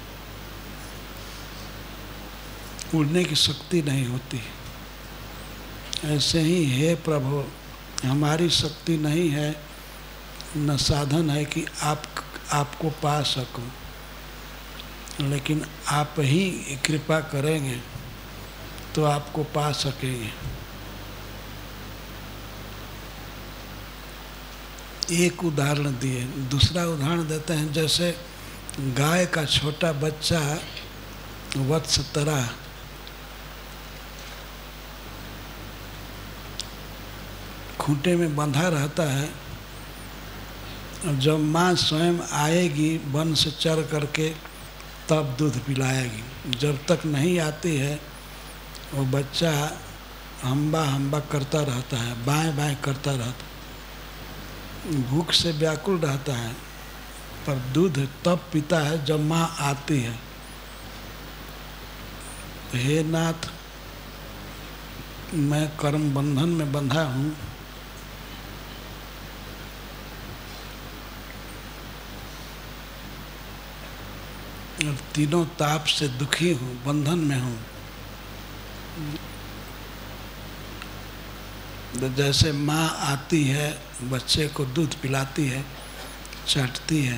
उड़ने की शक्ति नहीं होती। ऐसे ही हे प्रभु, हमारी शक्ति नहीं है, न साधन है कि आप आपको पा सकूं, लेकिन आप ही कृपा करेंगे तो आपको पा सकेंगे। एक उदाहरण दिए, दूसरा उदाहरण देते हैं। जैसे गाय का छोटा बच्चा वत्स तरह खूंटे में बंधा रहता है, जब माँ स्वयं आएगी वन से चर करके तब दूध पिलाएगी। जब तक नहीं आती है वो बच्चा हम्बा हम्बा करता रहता है, बाएं बाएं करता रहता है, भूख से व्याकुल रहता है, पर दूध तब पीता है जब माँ आती है। हे नाथ, मैं कर्म बंधन में बंधा हूँ, और तीनों ताप से दुखी हूँ, बंधन में हूँ। जैसे माँ आती है, बच्चे को दूध पिलाती है, चाटती है,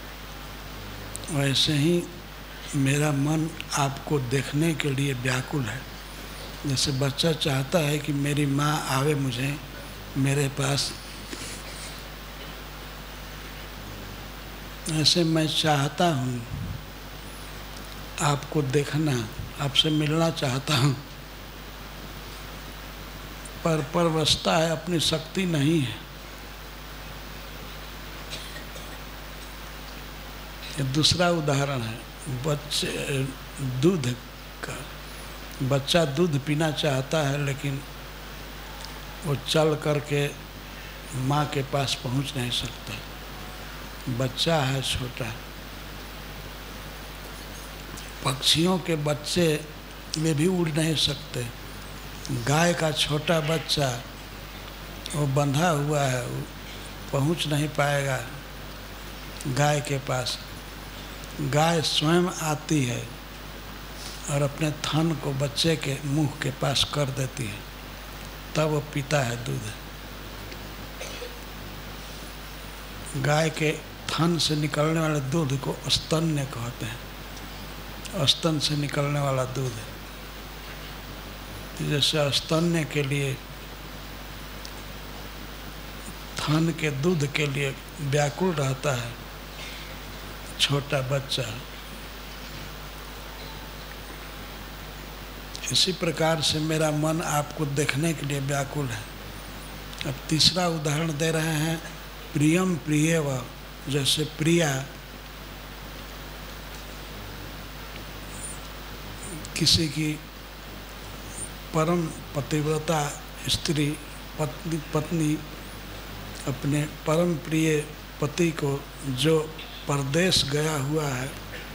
वैसे ही मेरा मन आपको देखने के लिए व्याकुल है। जैसे बच्चा चाहता है कि मेरी माँ आवे मुझे मेरे पास, ऐसे मैं चाहता हूँ आपको देखना, आपसे मिलना चाहता हूँ, पर परवस्था है, अपनी शक्ति नहीं है। ये दूसरा उदाहरण है बच्चे दूध का। बच्चा दूध पीना चाहता है, लेकिन वो चल करके माँ के पास पहुँच नहीं सकता, बच्चा है छोटा। पक्षियों के बच्चे वे भी उड़ नहीं सकते, गाय का छोटा बच्चा वो बंधा हुआ है, वो पहुंच नहीं पाएगा गाय के पास। गाय स्वयं आती है और अपने थन को बच्चे के मुंह के पास कर देती है, तब वो पीता है दूध। गाय के थन से निकलने वाले दूध को स्तन्य कहते हैं, स्तन से निकलने वाला दूध। जैसे स्तन्य के लिए, थन के दूध के लिए व्याकुल रहता है छोटा बच्चा, इसी प्रकार से मेरा मन आपको देखने के लिए व्याकुल है। अब तीसरा उदाहरण दे रहे हैं, प्रियम प्रिय व, जैसे प्रिया किसी की परम पतिव्रता स्त्री पत्नी पत्नी अपने परम प्रिय पति को, जो परदेश गया हुआ है,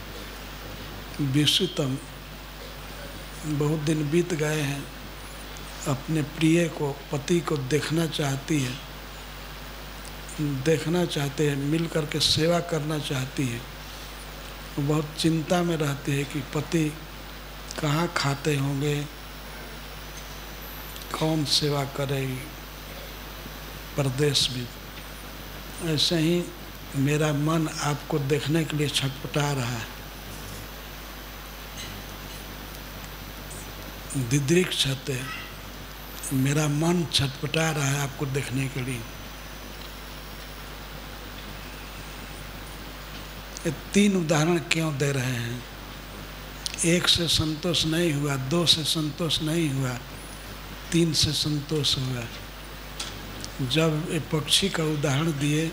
विश्वतम बहुत दिन बीत गए हैं, अपने प्रिय को, पति को देखना चाहती है, देखना चाहते हैं, मिल करके सेवा करना चाहती है। बहुत चिंता में रहती है कि पति कहाँ खाते होंगे, कौन सेवा करेगी परदेश में। ऐसे ही मेरा मन आपको देखने के लिए छटपटा रहा है। दिदृक्षते, मेरा मन छटपटा रहा है आपको देखने के लिए। ये तीन उदाहरण क्यों दे रहे हैं? एक से संतोष नहीं हुआ, दो से संतोष नहीं हुआ, तीन से संतोष हुआ। जब ये पक्षी का उदाहरण दिए,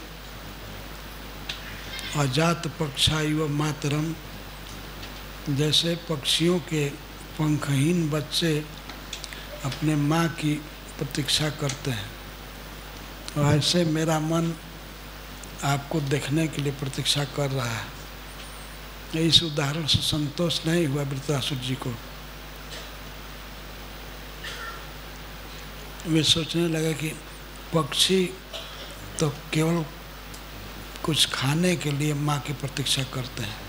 अजात पक्षायुव मातरम, जैसे पक्षियों के पंखहीन बच्चे अपने माँ की प्रतीक्षा करते हैं, और ऐसे मेरा मन आपको देखने के लिए प्रतीक्षा कर रहा है। इस उदाहरण से संतोष नहीं हुआ वृत्रासुर जी को। वे सोचने लगे कि पक्षी तो केवल कुछ खाने के लिए माँ की प्रतीक्षा करते हैं,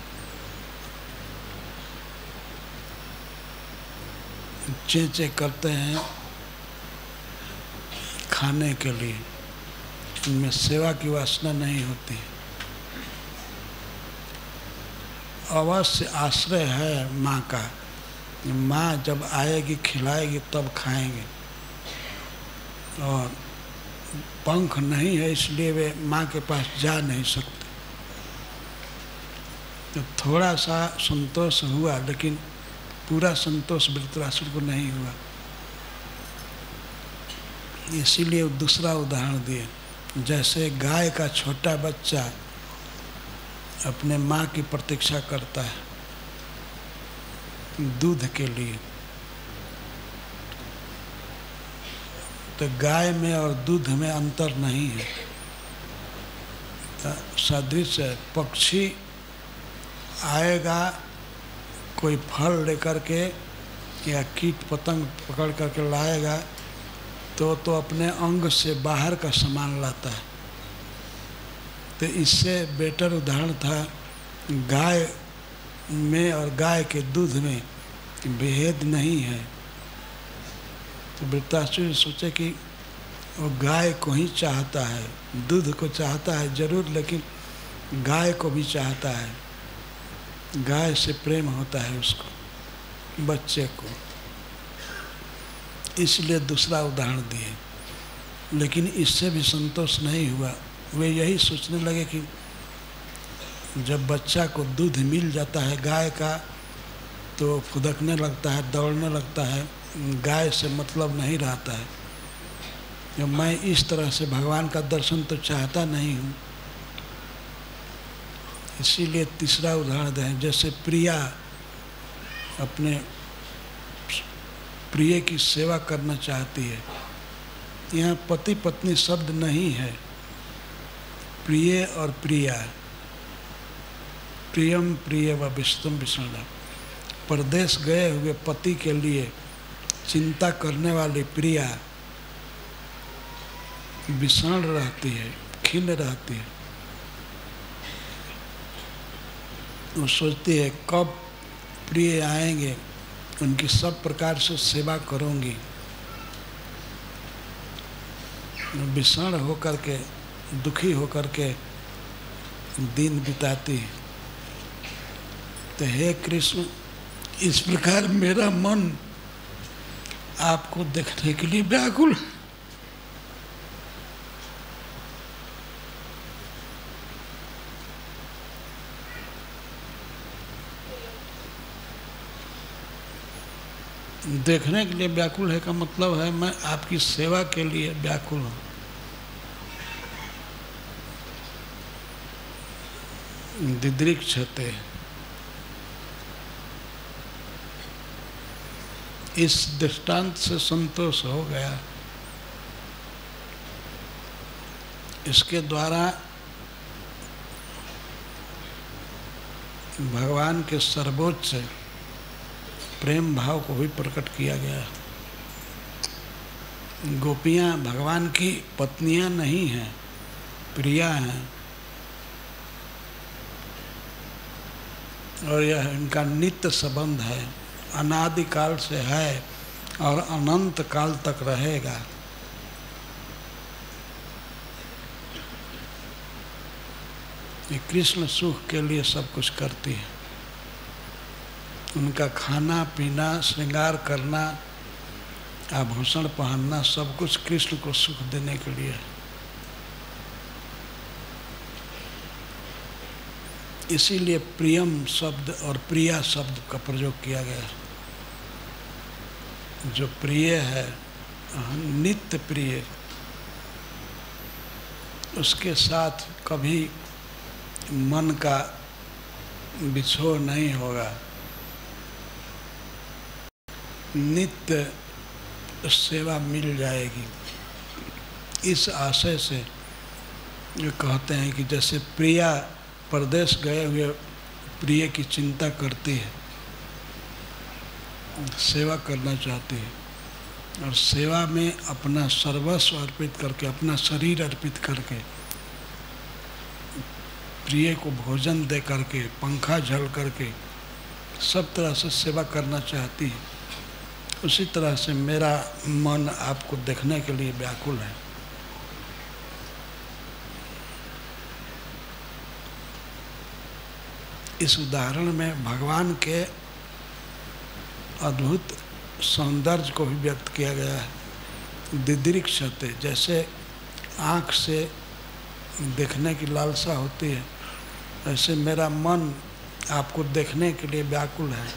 चेंचे करते हैं खाने के लिए, उनमें सेवा की वासना नहीं होती। अवश्य आश्रय है माँ का, माँ जब आएगी खिलाएगी तब खाएंगे, और पंख नहीं है इसलिए वे माँ के पास जा नहीं सकते। तो थोड़ा सा संतोष हुआ, लेकिन पूरा संतोष वृत्रासुर को नहीं हुआ। इसीलिए दूसरा उदाहरण दिए, जैसे गाय का छोटा बच्चा अपने माँ की प्रतीक्षा करता है दूध के लिए, तो गाय में और दूध में अंतर नहीं है। तो सदृश पक्षी आएगा कोई फल लेकर के या कीट पतंग पकड़ करके लाएगा, तो तो अपने अंग से बाहर का सामान लाता है। तो इससे बेटर उदाहरण था गाय में और गाय के दूध में भेद नहीं है। तो वृत्रासुर सोचे कि वो गाय को ही चाहता है, दूध को चाहता है जरूर, लेकिन गाय को भी चाहता है, गाय से प्रेम होता है उसको, बच्चे को, इसलिए दूसरा उदाहरण दिए। लेकिन इससे भी संतोष नहीं हुआ। वे यही सोचने लगे कि जब बच्चा को दूध मिल जाता है गाय का, तो फुदकने लगता है, दौड़ने लगता है, गाय से मतलब नहीं रहता है। जो मैं इस तरह से भगवान का दर्शन तो चाहता नहीं हूँ, इसीलिए तीसरा उदाहरण दें। जैसे प्रिया अपने प्रिय की सेवा करना चाहती है, यहाँ पति पत्नी शब्द नहीं है, प्रिय और प्रिया, प्रियम प्रिय व विष्णु विष्णु। परदेश गए हुए पति के लिए चिंता करने वाली प्रिया विषण रहती है, खिन्न रहती है। वो सोचती है कब प्रिय आएंगे, उनकी सब प्रकार से सेवा करूंगी। विषण होकर के, दुखी होकर के दिन बिताती है। तो हे कृष्ण, इस प्रकार मेरा मन आपको देखने के लिए व्याकुल है। देखने के लिए व्याकुल है का मतलब है मैं आपकी सेवा के लिए व्याकुल हूँ। दिदृक्षते, इस दृष्टांत से संतोष हो गया। इसके द्वारा भगवान के सर्वोच्च प्रेम भाव को भी प्रकट किया गया। गोपियाँ भगवान की पत्नियाँ नहीं हैं, प्रिया हैं, और यह इनका नित्य संबंध है, अनादिकाल से है और अनंत काल तक रहेगा। ये कृष्ण सुख के लिए सब कुछ करती है। उनका खाना पीना, श्रृंगार करना, आभूषण पहनना, सब कुछ कृष्ण को सुख देने के लिए है। इसीलिए प्रियम शब्द और प्रिया शब्द का प्रयोग किया गया है। जो प्रिय है, नित्य प्रिय, उसके साथ कभी मन का बिछोह नहीं होगा। नित्य सेवा मिल जाएगी। इस आशय से ये कहते हैं कि जैसे प्रिया परदेश गए हुए प्रिय की चिंता करती है, सेवा करना चाहती है, और सेवा में अपना सर्वस्व अर्पित करके, अपना शरीर अर्पित करके, प्रिय को भोजन दे करके, पंखा झल करके, सब तरह से सेवा करना चाहती है। उसी तरह से मेरा मन आपको देखने के लिए व्याकुल है। इस उदाहरण में भगवान के अद्भुत सौंदर्य को भी व्यक्त किया गया है। दिदृक्षते, जैसे आँख से देखने की लालसा होती है, ऐसे मेरा मन आपको देखने के लिए व्याकुल है।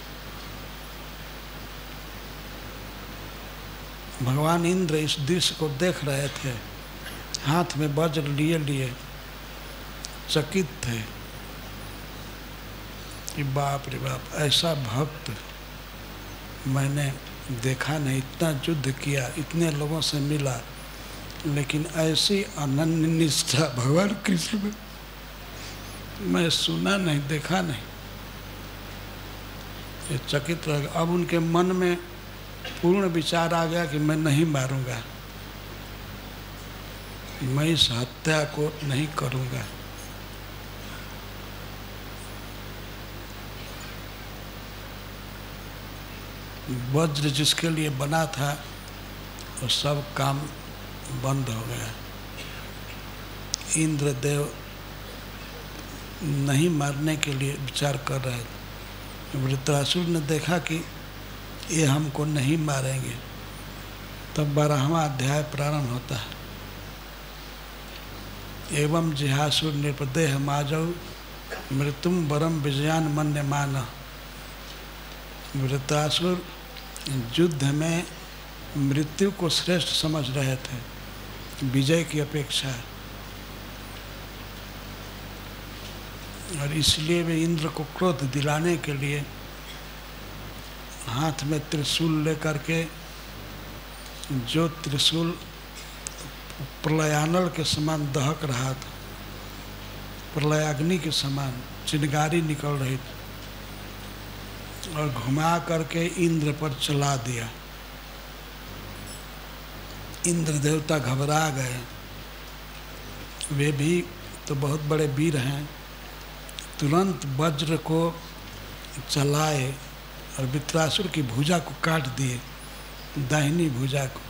भगवान इंद्र इस दृश्य को देख रहे थे, हाथ में वज्र लिए लिए चकित थे कि बाप रे बाप, ऐसा भक्त मैंने देखा नहीं। इतना युद्ध किया, इतने लोगों से मिला, लेकिन ऐसी अनन्य निष्ठा भगवान कृष्ण में मैं सुना नहीं, देखा नहीं। ये चकित रह गया। अब उनके मन में पूर्ण विचार आ गया कि मैं नहीं मारूंगा, मैं इस हत्या को नहीं करूंगा। वज्र जिसके लिए बना था वो सब काम बंद हो गया। इंद्रदेव नहीं मारने के लिए विचार कर रहे थे। वृत्रासुर ने देखा कि ये हमको नहीं मारेंगे, तब बारहवां अध्याय प्रारंभ होता है। एवं जिहासुर नृपदेह माजौ मृत्युम वरम विजयान मन्य मान। वृत्रासुर युद्ध में मृत्यु को श्रेष्ठ समझ रहे थे विजय की अपेक्षा, और इसलिए वे इंद्र को क्रोध दिलाने के लिए हाथ में त्रिशूल लेकर के, जो त्रिशूल प्रलयानल के समान दहक रहा था, प्रलयाग्नि के समान चिंगारी निकल रही थी, और घुमा करके इंद्र पर चला दिया। इंद्र देवता घबरा गए। वे भी तो बहुत बड़े वीर हैं, तुरंत वज्र को चलाए और वृत्रासुर की भुजा को काट दिए, दाहिनी भुजा को,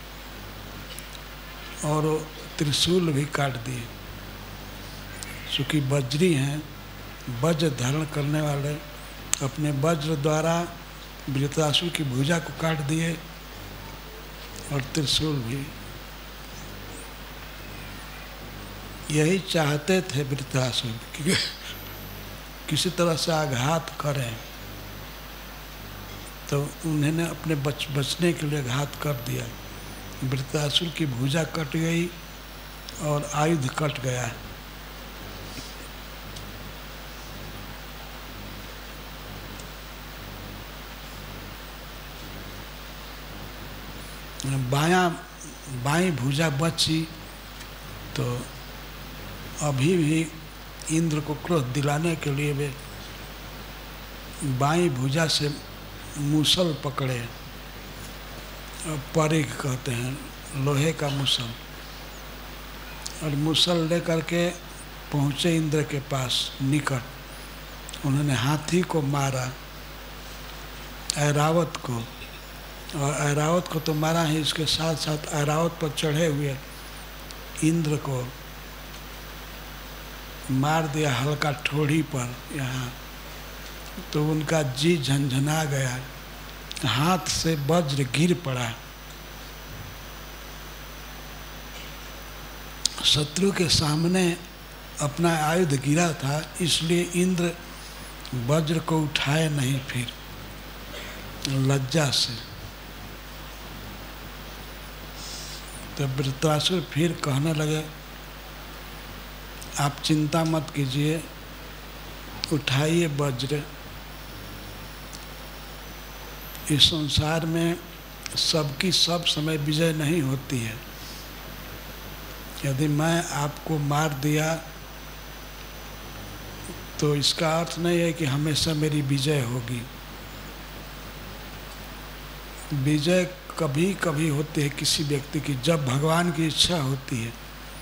और त्रिशूल भी काट दिए। चूँकि वज्री हैं, वज्र धारण करने वाले, अपने वज्र द्वारा वृत्रासुर की भुजा को काट दिए और त्रिशूल भी। यही चाहते थे वृत्रासुर कि किसी तरह से आघात करें, तो उन्होंने अपने बच बचने के लिए घात कर दिया। वृत्रासुर की भुजा कट गई और आयुध कट गया। बायां बाईं भुजा बची तो अभी भी इंद्र को क्रोध दिलाने के लिए वे बाईं भुजा से मूसल पकड़े, परिघ कहते हैं, लोहे का मूसल, और मूसल लेकर के पहुँचे इंद्र के पास निकट। उन्होंने हाथी को मारा, ऐरावत को, और ऐरावत को तो मारा ही, इसके साथ साथ ऐरावत पर चढ़े हुए इंद्र को मार दिया हल्का ठोड़ी पर यहाँ, तो उनका जी झंझना गया, हाथ से वज्र गिर पड़ा। शत्रु के सामने अपना आयुध गिरा था, इसलिए इंद्र वज्र को उठाए नहीं, फिर लज्जा से। तो वृत्रासुर फिर कहने लगे, आप चिंता मत कीजिए, उठाइए वज्र। इस संसार में सबकी सब समय विजय नहीं होती है। यदि मैं आपको मार दिया तो इसका अर्थ नहीं है कि हमेशा मेरी विजय होगी। विजय कभी कभी होती है किसी व्यक्ति की, जब भगवान की इच्छा होती है।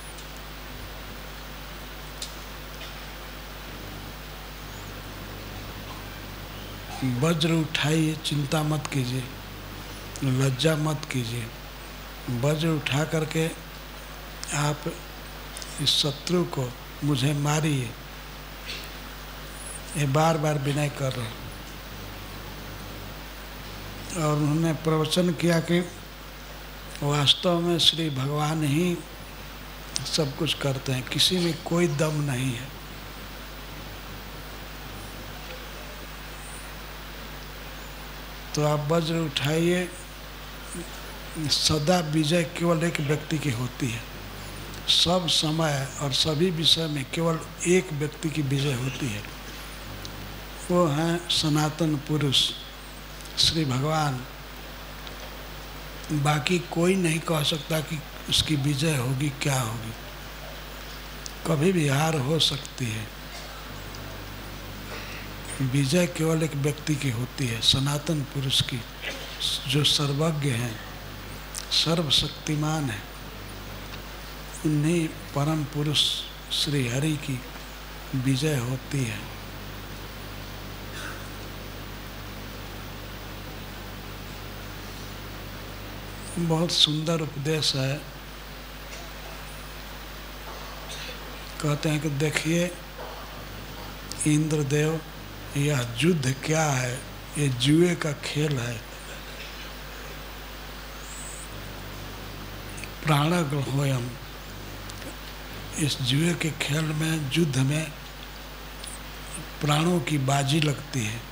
वज्र उठाइए, चिंता मत कीजिए, लज्जा मत कीजिए। वज्र उठा करके आप इस शत्रु को मुझे मारिए। ये बार बार विनय कर रहे। और उन्होंने प्रवचन किया कि वास्तव में श्री भगवान ही सब कुछ करते हैं, किसी में कोई दम नहीं है। तो आप वज्र उठाइए। सदा विजय केवल एक व्यक्ति की होती है, सब समय और सभी विषय में केवल एक व्यक्ति की विजय होती है, वो हैं सनातन पुरुष श्री भगवान। बाकी कोई नहीं कह सकता कि उसकी विजय होगी क्या होगी, कभी भी हार हो सकती है। विजय केवल एक व्यक्ति की होती है, सनातन पुरुष की, जो सर्वज्ञ हैं, सर्वशक्तिमान है। उन्हीं परम पुरुष श्री हरि की विजय होती है। बहुत सुंदर उपदेश है। कहते हैं कि देखिए इंद्रदेव, यह युद्ध क्या है, ये जुए का खेल है। प्राणग्रहोयम, इस जुए के खेल में, युद्ध में प्राणों की बाजी लगती है।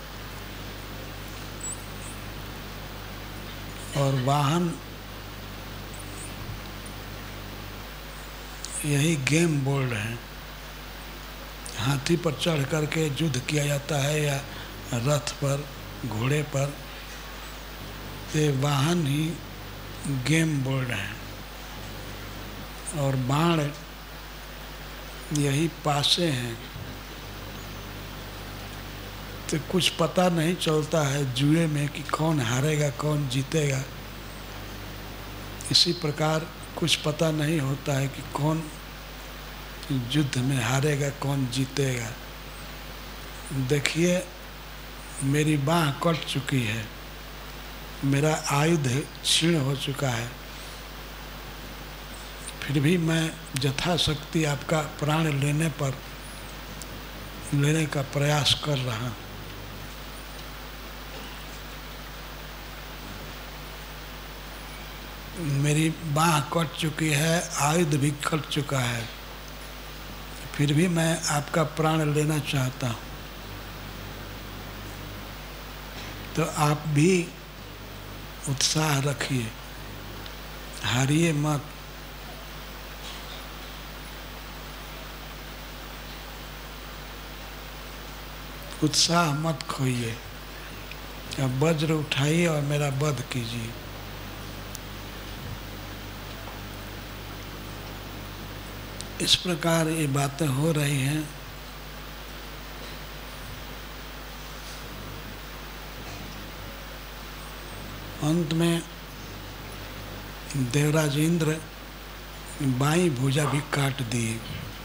और वाहन यही गेम बोल रहे हैं। हाथी पर चढ़ करके युद्ध किया जाता है या रथ पर, घोड़े पर, ये वाहन ही गेम बोल रहे हैं। और बाण यही पासे हैं। तो कुछ पता नहीं चलता है जुए में कि कौन हारेगा कौन जीतेगा। इसी प्रकार कुछ पता नहीं होता है कि कौन युद्ध में हारेगा, कौन जीतेगा। देखिए, मेरी बाँह कट चुकी है, मेरा आयुध क्षीण हो चुका है, फिर भी मैं यथाशक्ति आपका प्राण लेने पर लेने का प्रयास कर रहा हूँ। मेरी बाँह कट चुकी है, आयुध भी कट चुका है, फिर भी मैं आपका प्राण लेना चाहता हूँ। तो आप भी उत्साह रखिए, हारिए मत। उत्साह मत खोइए। अब वज्र उठाइए और मेरा वध कीजिए। इस प्रकार ये बातें हो रही हैं। अंत में देवराज इंद्र बाईं भुजा भी काट दिए।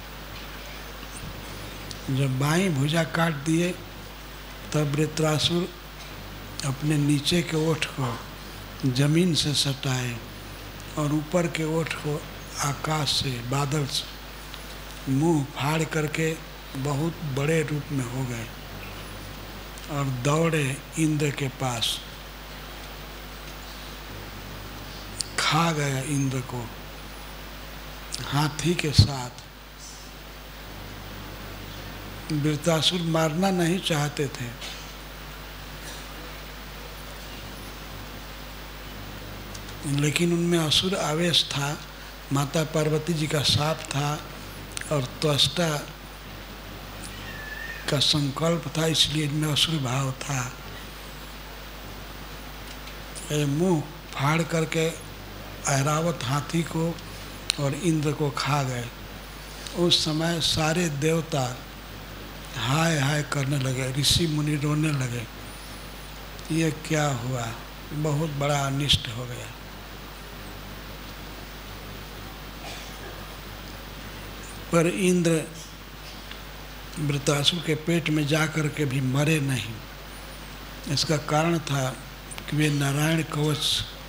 जब बाईं भुजा काट दिए तब वृत्रासुर अपने नीचे के ओठ को जमीन से सटाए और ऊपर के ओठ को आकाश से, बादल से मुंह फाड़ करके बहुत बड़े रूप में हो गए और दौड़े इंद्र के पास। खा गया इंद्र को हाथी के साथ। वृत्रासुर मारना नहीं चाहते थे, लेकिन उनमें असुर आवेश था, माता पार्वती जी का शाप था और त्वष्टा का संकल्प था, इसलिए इनमें असुर भाव था। मुंह फाड़ करके ऐरावत हाथी को और इंद्र को खा गए। उस समय सारे देवता हाय हाय करने लगे, ऋषि मुनि रोने लगे, ये क्या हुआ, बहुत बड़ा अनिष्ट हो गया। पर इंद्र वृत्रासुर के पेट में जा कर के भी मरे नहीं। इसका कारण था कि वे नारायण कवच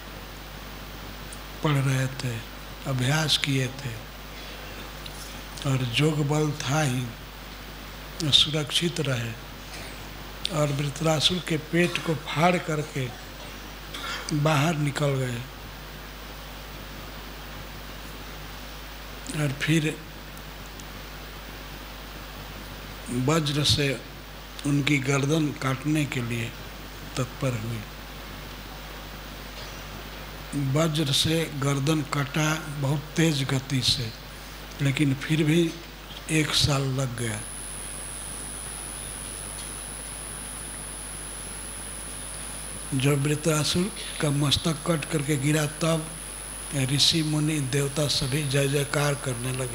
पढ़ रहे थे, अभ्यास किए थे और जोग बल था ही, सुरक्षित रहे। और वृत्रासुर के पेट को फाड़ करके बाहर निकल गए और फिर वज्र से उनकी गर्दन काटने के लिए तत्पर हुए। वज्र से गर्दन कटा बहुत तेज गति से, लेकिन फिर भी एक साल लग गया। जब वृत्रासुर का मस्तक कट करके गिरा तब ऋषि मुनि देवता सभी जय जयकार करने लगे।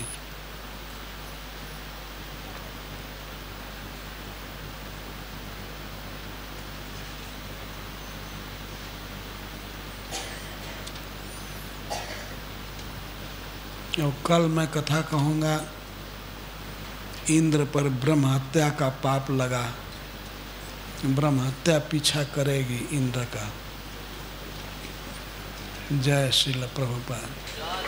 और कल मैं कथा कहूँगा, इंद्र पर ब्रह्म हत्या का पाप लगा। ब्रह्म हत्या पीछा करेगी इंद्र का। जय श्रील प्रभुपाद।